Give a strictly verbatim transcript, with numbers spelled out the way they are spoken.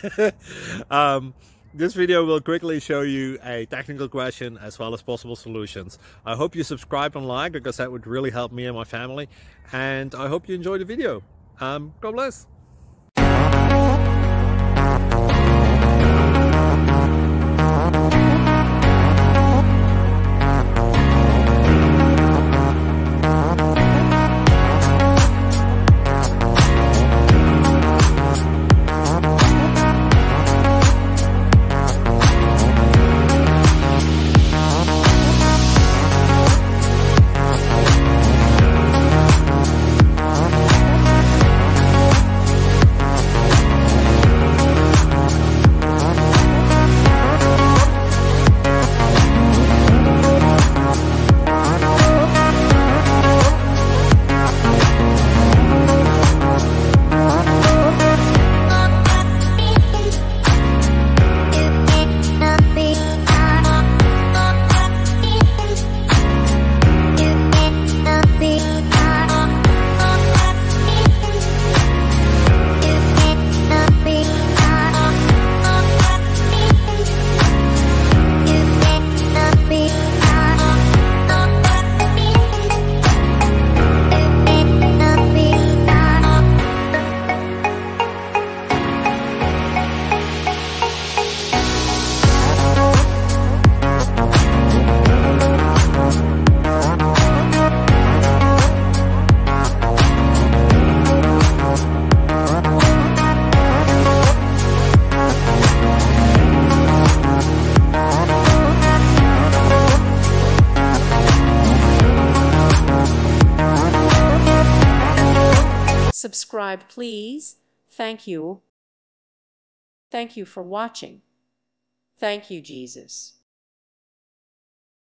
um, this video will quickly show you a technical question as well as possible solutions. I hope you subscribe and like, because that would really help me and my family. And I hope you enjoy the video. Um, God bless. Subscribe, please. Thank you. Thank you for watching. Thank you, Jesus.